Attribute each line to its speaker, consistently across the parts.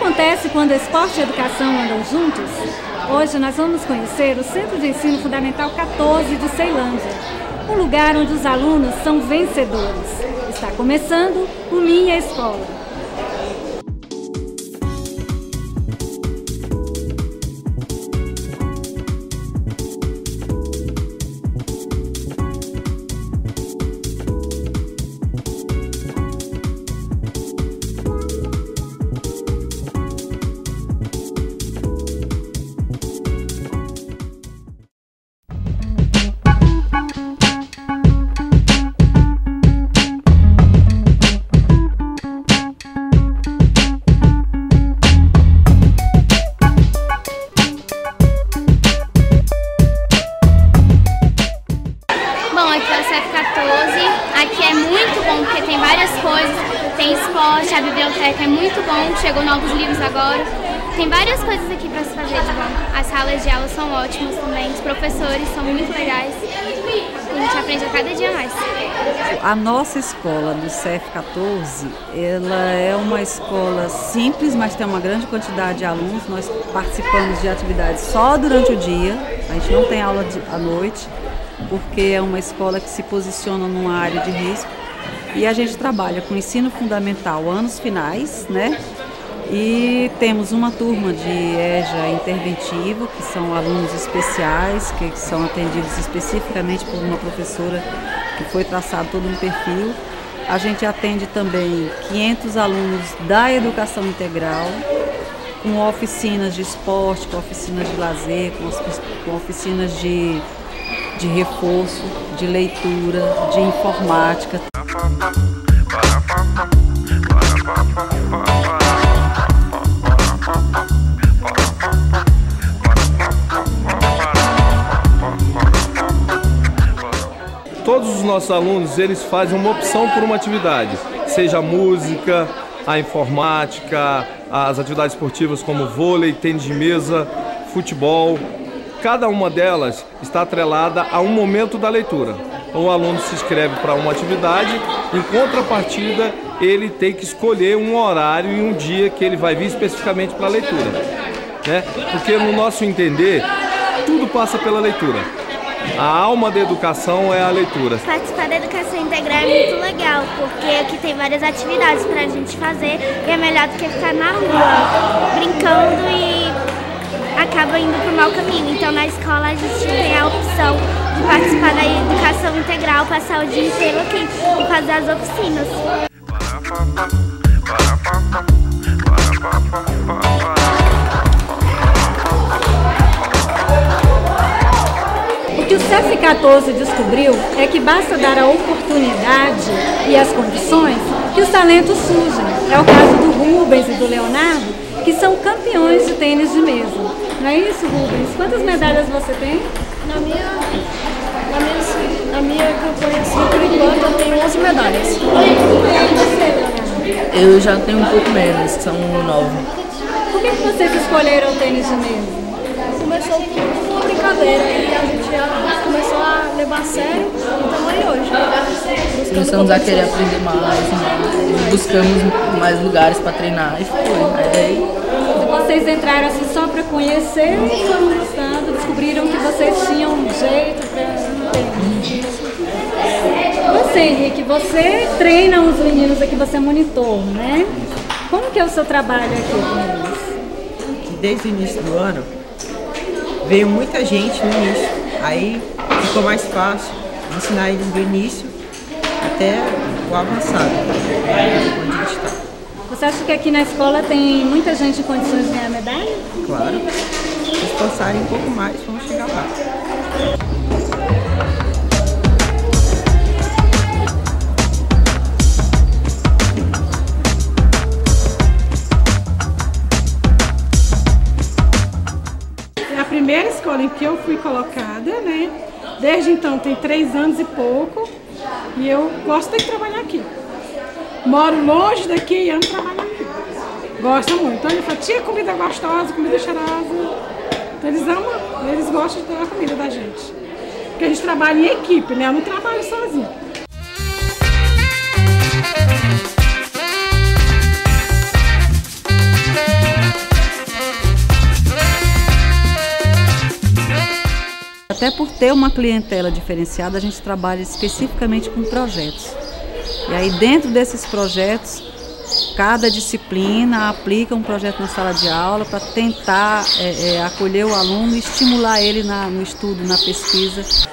Speaker 1: acontece quando esporte e educação andam juntos? Hoje nós vamos conhecer o Centro de Ensino Fundamental 14 de Ceilândia, um lugar onde os alunos são vencedores. Está começando o Minha Escola.
Speaker 2: Aqui é o CF14, aqui é muito bom porque tem várias coisas, tem esporte, a biblioteca é muito bom, chegou novos livros agora, tem várias coisas aqui para se fazer de bom. As salas de aula são ótimas também, os professores são muito legais, a gente aprende a cada dia mais.
Speaker 3: A nossa escola do CF14, ela é uma escola simples, mas tem uma grande quantidade de alunos. Nós participamos de atividades só durante o dia, a gente não tem aula à noite, porque é uma escola que se posiciona numa área de risco e a gente trabalha com ensino fundamental anos finais, né? E temos uma turma de EJA interventivo, que são alunos especiais, que são atendidos especificamente por uma professora que foi traçado todo um perfil. A gente atende também 500 alunos da educação integral, com oficinas de esporte, com oficinas de lazer, com oficinas de reforço, de leitura, de informática.
Speaker 4: Todos os nossos alunos, eles fazem uma opção por uma atividade, seja a música, a informática, as atividades esportivas como vôlei, tênis de mesa, futebol. Cada uma delas está atrelada a um momento da leitura. O aluno se inscreve para uma atividade, em contrapartida, ele tem que escolher um horário e um dia que ele vai vir especificamente para a leitura, né? Porque no nosso entender, tudo passa pela leitura. A alma da educação é a leitura.
Speaker 5: Participar da educação integral é muito legal, porque aqui tem várias atividades para a gente fazer e é melhor do que ficar na rua, brincando e acaba indo para o mau caminho. Então na escola a gente tem a opção de participar da educação integral, passar o dia inteiro aqui e fazer as oficinas.
Speaker 1: O que o CF14 descobriu é que basta dar a oportunidade e as condições que os talentos surgem. É o caso do Rubens e do Leonardo, que são campeões de tênis de mesa. Não é isso, Rubens? Quantas medalhas você tem?
Speaker 6: Na minha campanha, assim, por enquanto, eu tenho 11 medalhas.
Speaker 1: E você, Leonardo?
Speaker 7: Eu já tenho um pouco menos, são 9.
Speaker 1: Por que vocês escolheram o tênis de mesa?
Speaker 6: Começou com uma brincadeira e a gente já começou a levar a sério e estamos aí hoje.
Speaker 7: Começamos a querer aprender mais, buscamos mais lugares para treinar e foi.
Speaker 1: Vocês entraram assim só para conhecer e foram gostando, descobriram que vocês tinham um jeito para tênis. Você, Henrique, você treina os meninos aqui, você é monitor, né? Como que é o seu trabalho aqui com eles?
Speaker 8: Desde o início do ano, veio muita gente no início, aí ficou mais fácil ensinar eles do início até o avançado, onde a gente está.
Speaker 1: Você acha que aqui na escola tem muita gente em condições de ganhar medalha?
Speaker 8: Claro, se esforçarem um pouco mais, vamos chegar lá.
Speaker 9: É a primeira escola em que eu fui colocada, né? Desde então tem 3 anos e pouco e eu gosto de trabalhar aqui. Moro longe daqui e amo trabalhar aqui. Gosto muito. Então ele fala, tia, comida gostosa, comida cheirosa. Então eles amam, eles gostam da comida da gente. Porque a gente trabalha em equipe, né? Eu não trabalho sozinho.
Speaker 3: Até por ter uma clientela diferenciada, a gente trabalha especificamente com projetos. E aí dentro desses projetos, cada disciplina aplica um projeto na sala de aula para tentar acolher o aluno e estimular ele no estudo, na pesquisa.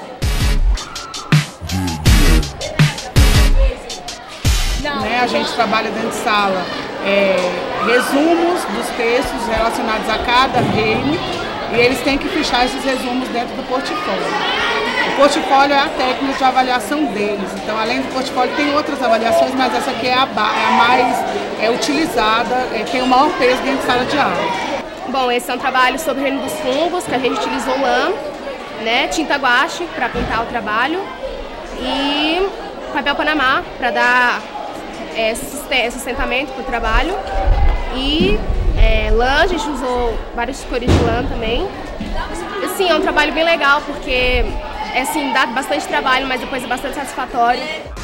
Speaker 10: A gente trabalha dentro de sala resumos dos textos relacionados a cada reino e eles têm que fichar esses resumos dentro do portfólio. O portfólio é a técnica de avaliação deles, então além do portfólio tem outras avaliações, mas essa aqui é a mais utilizada, tem o maior peso dentro de sala de aula.
Speaker 11: Bom, esse é um trabalho sobre o reino dos fungos, que a gente utilizou lã, tinta guache para pintar o trabalho e papel panamá para dar sustentamento para o trabalho e lã, a gente usou várias cores de lã também. Assim, é um trabalho bem legal porque dá bastante trabalho, mas depois é bastante satisfatório.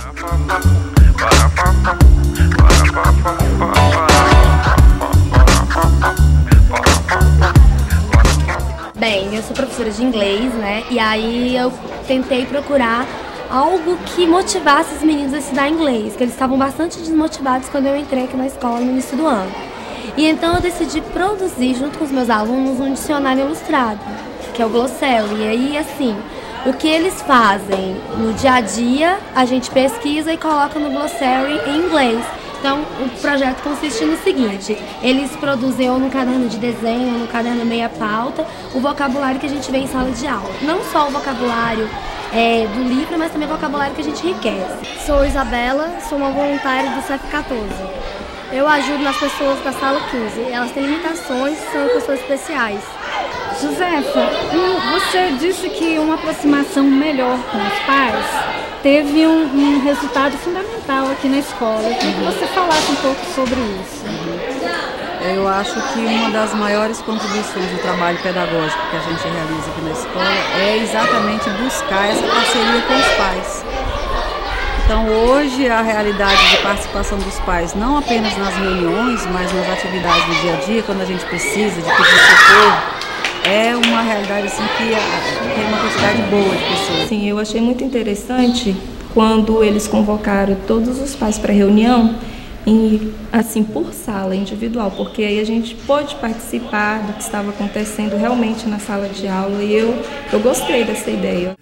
Speaker 12: Bem, eu sou professora de inglês, e aí eu tentei procurar algo que motivasse os meninos a estudar inglês, que eles estavam bastante desmotivados quando eu entrei aqui na escola no início do ano. E então eu decidi produzir, junto com os meus alunos, um dicionário ilustrado, que é o Glossary. E aí, assim, o que eles fazem no dia a dia, a gente pesquisa e coloca no Glossary em inglês. Então, o projeto consiste no seguinte: eles produzem ou no caderno de desenho, ou no caderno meia pauta, o vocabulário que a gente vê em sala de aula. Não só o vocabulário do livro, mas também o vocabulário que a gente enriquece.
Speaker 6: Sou Isabela, sou uma voluntária do CEF14. Eu ajudo nas pessoas da sala 15. Elas têm limitações, são pessoas especiais.
Speaker 1: Josefa, você disse que uma aproximação melhor com os pais teve um resultado fundamental aqui na escola. Eu queria que você falasse um pouco sobre isso.
Speaker 3: Eu acho que uma das maiores contribuições do trabalho pedagógico que a gente realiza aqui na escola é exatamente buscar essa parceria com os pais. Então hoje a realidade de participação dos pais, não apenas nas reuniões, mas nas atividades do dia a dia, quando a gente precisa de pedir socorro, é uma realidade assim que tem uma quantidade boa de pessoas.
Speaker 13: Sim, eu achei muito interessante quando eles convocaram todos os pais para reunião, assim, por sala, individual, porque aí a gente pôde participar do que estava acontecendo realmente na sala de aula e eu gostei dessa ideia.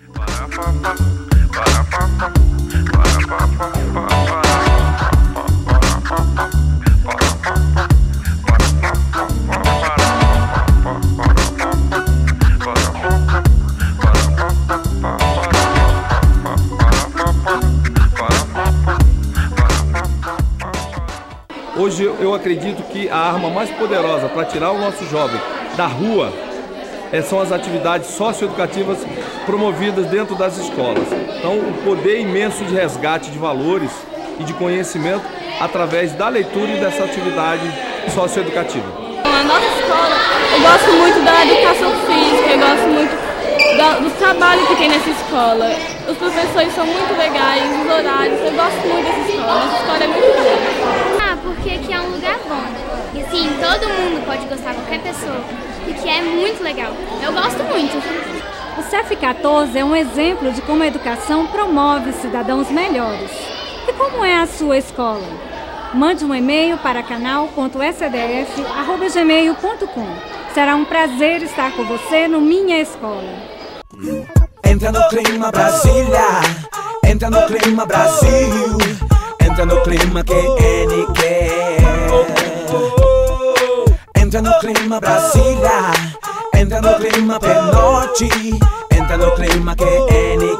Speaker 4: Hoje eu acredito que a arma mais poderosa para tirar o nosso jovem da rua são as atividades socioeducativas promovidas dentro das escolas. Então, o poder imenso de resgate de valores e de conhecimento através da leitura e dessa atividade socioeducativa.
Speaker 14: Na nossa escola, eu gosto muito da educação física, eu gosto muito do trabalho que tem nessa escola. Os professores são muito legais, os horários, eu gosto muito dessa escola. Nossa escola é muito boa.
Speaker 2: Porque aqui é um lugar bom. E assim, todo mundo pode gostar, qualquer pessoa. E que é muito legal. Eu gosto muito.
Speaker 1: O CEF14 é um exemplo de como a educação promove cidadãos melhores. E como é a sua escola? Mande um e-mail para canal.scdf@gmail.com. Será um prazer estar com você no Minha Escola.
Speaker 15: Entra no clima Brasília, entra no clima Brasil, entra no clima que ele quer. Entra no clima Brasília, entra no clima Penorte, entra no clima que ele